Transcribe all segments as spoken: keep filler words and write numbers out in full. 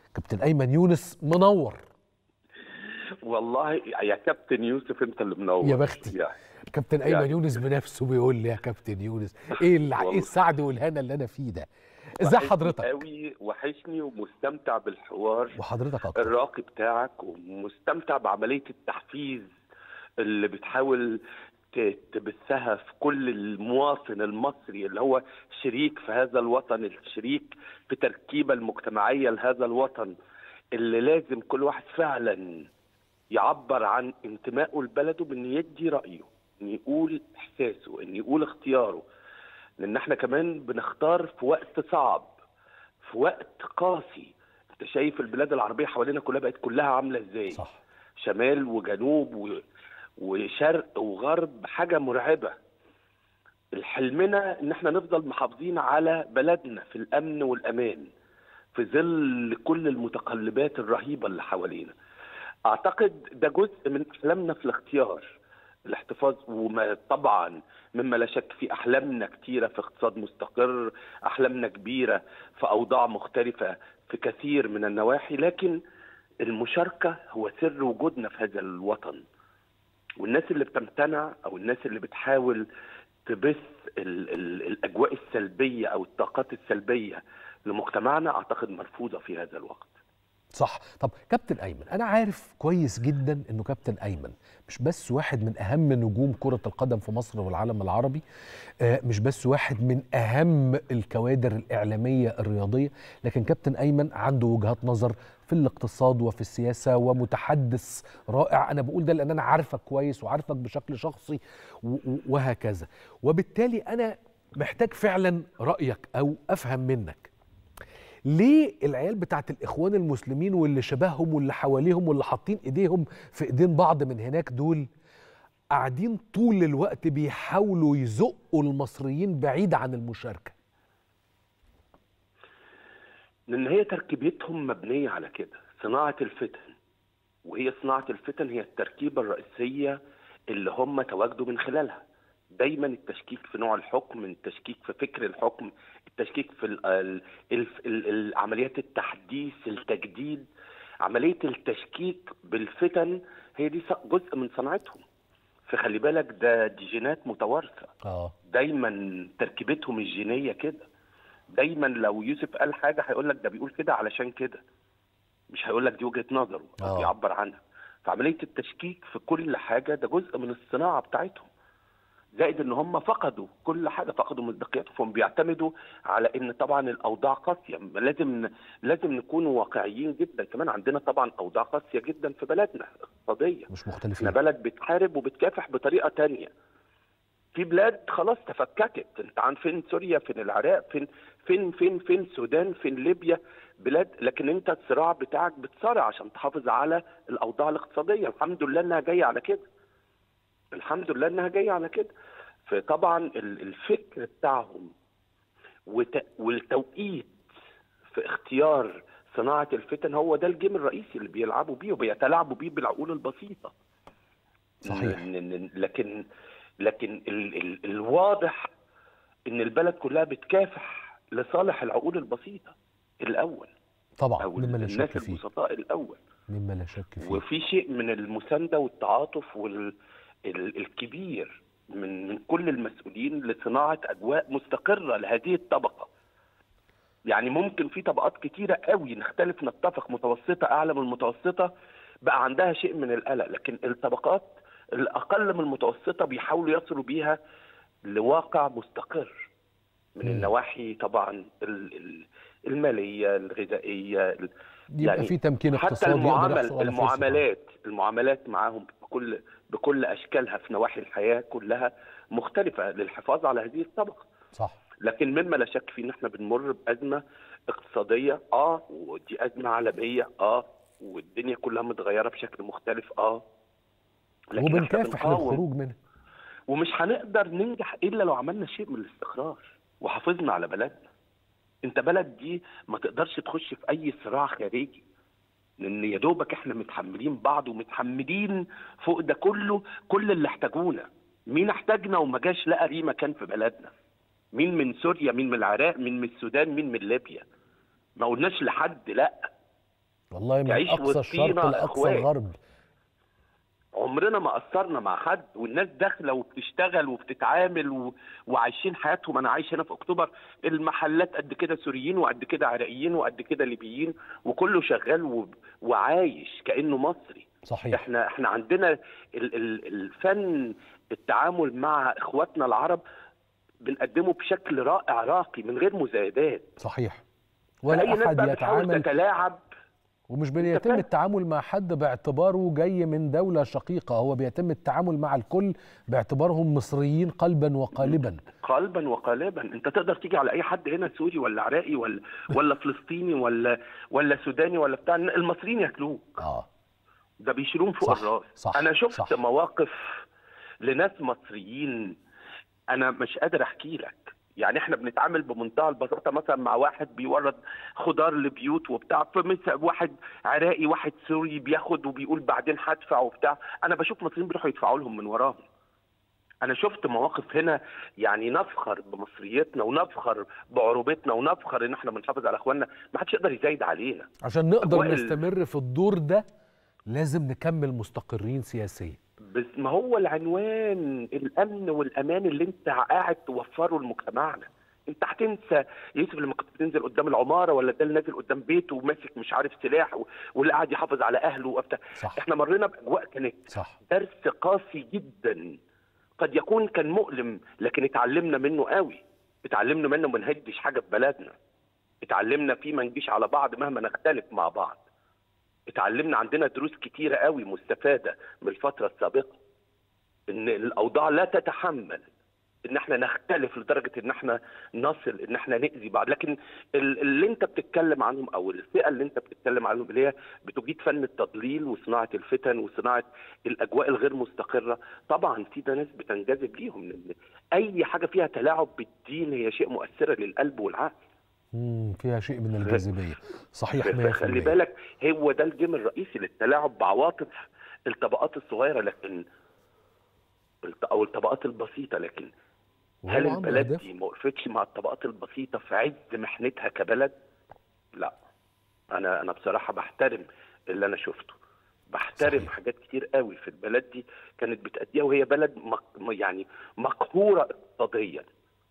كابتن ايمن يونس منور. والله يا كابتن يوسف انت اللي منور يا بختي. يعني. كابتن ايمن يعني يونس بنفسه بيقول لي يا كابتن يونس ايه اللي ايه السعد والهنا اللي انا فيه ده. ازاي حضرتك؟ قوي وحشني ومستمتع بالحوار وحضرتك اكتر. الراقي بتاعك، ومستمتع بعمليه التحفيز اللي بتحاول تبثها في كل المواطن المصري اللي هو شريك في هذا الوطن، الشريك في تركيبه المجتمعيه لهذا الوطن، اللي لازم كل واحد فعلا يعبر عن انتمائه لبلده بان يدي رايه، ان يقول احساسه، ان يقول اختياره. لان احنا كمان بنختار في وقت صعب، في وقت قاسي. انت شايف البلاد العربيه حوالينا كلها بقت كلها عامله ازاي؟ صح. شمال وجنوب و... وشرق وغرب، حاجه مرعبه. حلمنا ان احنا نفضل محافظين على بلدنا في الامن والامان في ظل كل المتقلبات الرهيبه اللي حوالينا. اعتقد ده جزء من احلامنا في الاختيار، الاحتفاظ، وما طبعا مما لا شك في احلامنا كتيره في اقتصاد مستقر، احلامنا كبيره في اوضاع مختلفه في كثير من النواحي، لكن المشاركه هو سر وجودنا في هذا الوطن. والناس اللي بتمتنع او الناس اللي بتحاول تبث ال ال الاجواء السلبيه او الطاقات السلبيه لمجتمعنا اعتقد مرفوضه في هذا الوقت. صح. طب كابتن ايمن، انا عارف كويس جدا انه كابتن ايمن مش بس واحد من اهم نجوم كرة القدم في مصر والعالم العربي، آه مش بس واحد من اهم الكوادر الاعلامية الرياضية، لكن كابتن ايمن عنده وجهات نظر في الاقتصاد وفي السياسة ومتحدث رائع. انا بقول ده لان انا عارفك كويس وعارفك بشكل شخصي وهكذا، وبالتالي انا محتاج فعلا رأيك او افهم منك ليه العيال بتاعت الإخوان المسلمين واللي شبههم واللي حواليهم واللي حاطين إيديهم في إيدين بعض من هناك دول قاعدين طول الوقت بيحاولوا يزقوا المصريين بعيد عن المشاركة؟ لأن هي تركيبتهم مبنية على كده، صناعة الفتن. وهي صناعة الفتن هي التركيبة الرئيسية اللي هم تواجدوا من خلالها. دايما التشكيك في نوع الحكم، التشكيك في فكر الحكم، التشكيك في ال ال ال ال عمليات التحديث، التجديد، عملية التشكيك بالفتن هي دي جزء من صناعتهم. فخلي بالك ده دي جينات متوارثة. اه دايما تركيبتهم الجينية كده. دايما لو يوسف قال حاجة هيقول لك ده بيقول كده علشان كده، مش هيقول لك دي وجهة نظره او آه. بيعبر عنها. فعملية التشكيك في كل حاجة ده جزء من الصناعة بتاعتهم. زائد ان هم فقدوا كل حاجه، فقدوا مصداقيتهم، بيعتمدوا على ان طبعا الاوضاع قاسيه. لازم لازم نكون واقعيين جدا. كمان عندنا طبعا اوضاع قاسيه جدا في بلدنا اقتصاديه، مش مختلفين. احنا بلد بتحارب وبتكافح بطريقه تانية. في بلاد خلاص تفككت، انت عن فين سوريا، فين العراق، فين فين فين فين السودان، فين ليبيا، بلاد. لكن انت الصراع بتاعك بتصارع عشان تحافظ على الاوضاع الاقتصاديه. الحمد لله انها جايه على كده. الحمد لله انها جايه على كده. فطبعا الفكر بتاعهم والتوقيت في اختيار صناعه الفتن هو ده الجيم الرئيسي اللي بيلعبوا بيه وبيتلاعبوا بيه بالعقول البسيطه. صحيح. لكن لكن ال ال الواضح ان البلد كلها بتكافح لصالح العقول البسيطه الاول، طبعا او مما لا الناس شك فيه. البسطاء الاول، مما لا شك فيه. وفي شيء من المسانده والتعاطف وال الكبير من من كل المسؤولين لصناعه اجواء مستقره لهذه الطبقه. يعني ممكن في طبقات كتيره قوي نختلف نتفق، متوسطه اعلى من المتوسطه بقى عندها شيء من القلق، لكن الطبقات الاقل من المتوسطه بيحاولوا يصلوا بيها لواقع مستقر من م. النواحي طبعا الماليه، الغذائيه، يبقى يعني في تمكين اقتصادي. حتى المعامل المعاملات المعاملات معاهم بكل بكل اشكالها في نواحي الحياه كلها مختلفه للحفاظ على هذه الطبقه. صح. لكن مما لا شك فيه ان احنا بنمر بازمه اقتصاديه، اه ودي ازمه عالميه، اه والدنيا كلها متغيره بشكل مختلف، اه لكن وبنكافح للخروج منها. ومش هنقدر ننجح الا لو عملنا شيء من الاستقرار وحافظنا على بلدنا. انت بلد دي ما تقدرش تخش في اي صراع خارجي، لان يا دوبك احنا متحملين بعض ومتحملين فوق ده كله كل اللي احتاجونا. مين احتاجنا وما جاش لقى ليه مكان في بلدنا؟ مين من سوريا، مين من العراق، مين من السودان، مين من ليبيا؟ ما قلناش لحد لا. والله من تعيش اقصى الشرق وسطينا لاقصى اخوات. الغرب. عمرنا ما قصرنا مع حد، والناس داخله وبتشتغل وبتتعامل و... وعايشين حياتهم. انا عايش هنا في اكتوبر، المحلات قد كده سوريين وقد كده عراقيين وقد كده ليبيين، وكله شغال و... وعايش كانه مصري. صحيح. احنا احنا عندنا ال... ال... الفن، التعامل مع اخواتنا العرب بنقدمه بشكل رائع راقي من غير مزايدات. صحيح. ولا اي ناس احد بقى بتحاول يتعامل، تتلاعب. ومش بيتم التعامل مع حد باعتباره جاي من دولة شقيقة، هو بيتم التعامل مع الكل باعتبارهم مصريين قلبا وقالبا. قلبا وقالبا. انت تقدر تيجي على اي حد هنا، سوري ولا عراقي ولا ولا فلسطيني ولا ولا سوداني ولا بتاع، المصريين ياكلوك. اه ده بيشيلوهم فوق صح الراس. صح انا شفت صح. مواقف لناس مصريين انا مش قادر احكي لك. يعني احنا بنتعامل بمنتهى البساطه مثلا مع واحد بيورد خضار لبيوت وبتاع، فمثل واحد عراقي واحد سوري بياخد وبيقول بعدين هدفع وبتاع، انا بشوف مصريين بيروحوا يدفعوا لهم من وراهم. انا شفت مواقف هنا يعني نفخر بمصريتنا ونفخر بعروبتنا ونفخر ان احنا بنحافظ على اخواننا، ما حدش يقدر يزايد علينا. عشان نقدر أجواء ال- نستمر في الدور ده لازم نكمل مستقرين سياسيا. بس ما هو العنوان الامن والامان اللي انت قاعد توفره لمجتمعنا. انت هتنسى يوسف لما كنت بتنزل قدام العماره، ولا ده اللي نازل قدام بيته وماسك مش عارف سلاح و- واللي قاعد يحافظ على اهله وبتاع. صح احنا مرينا باجواء كانت صح. درس قاسي جدا، قد يكون كان مؤلم، لكن اتعلمنا منه قوي. اتعلمنا منه ما نهدش حاجه في بلدنا. اتعلمنا فيه ما نجيش على بعض مهما نختلف مع بعض. اتعلمنا عندنا دروس كتيره قوي مستفاده من الفتره السابقه، ان الاوضاع لا تتحمل ان احنا نختلف لدرجه ان احنا نصل ان احنا ناذي بعض. لكن ال- اللي انت بتتكلم عنهم او الفئه اللي انت بتتكلم عنهم اللي هي بتجيد فن التضليل وصناعه الفتن وصناعه الاجواء الغير مستقره، طبعا في ده ناس بتنجذب ليهم، لان اي حاجه فيها تلاعب بالدين هي شيء مؤثره للقلب والعقل. امم فيها شيء من الجاذبيه. صحيح مية في خلي المية. بالك هو ده الجيم الرئيسي للتلاعب بعواطف الطبقات الصغيره، لكن او الطبقات البسيطه. لكن هل وهو عنده البلد أهداف. دي ما وقفتش مع الطبقات البسيطه في عز محنتها كبلد؟ لا. انا انا بصراحه بحترم اللي انا شفته، بحترم صحيح. حاجات كتير قوي في البلد دي كانت بتأديها، وهي بلد مق... يعني مقهوره اقتصاديا،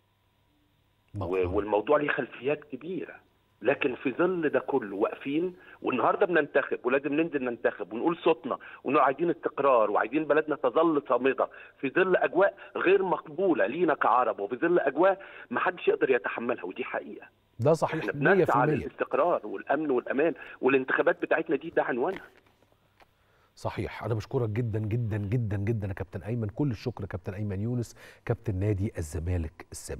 مفهوم. والموضوع ليه خلفيات كبيره. لكن في ظل ده كله واقفين، والنهارده بننتخب ولازم ننزل ننتخب ونقول صوتنا ونقول عايزين استقرار وعايزين بلدنا تظل صامده في ظل اجواء غير مقبوله لينا كعرب، وفي ظل اجواء ما حدش يقدر يتحملها، ودي حقيقه. ده صحيح احنا مية في بنسعى المية. للاستقرار والامن والامان، والانتخابات بتاعتنا دي ده عنوانها. صحيح. أنا بشكرك جدا جدا جدا جدا يا كابتن أيمن، كل الشكر يا كابتن أيمن يونس، كابتن نادي الزمالك السابق.